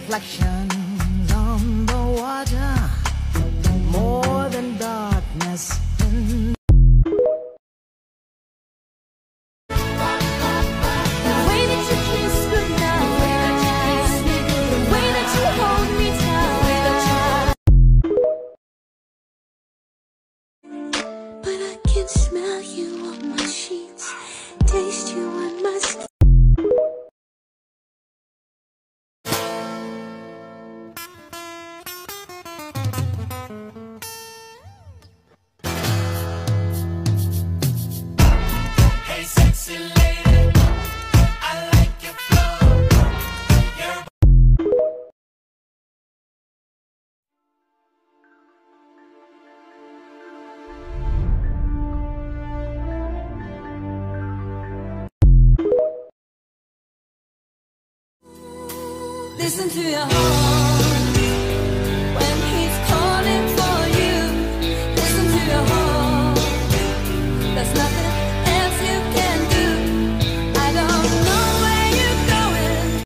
reflections on the water, more than darkness in the way that you kiss goodnight, the way that you hold me tight. But I can smell you on my sheets, taste you on my skin. Hey sexy lady, I like your flow. Listen to your heart.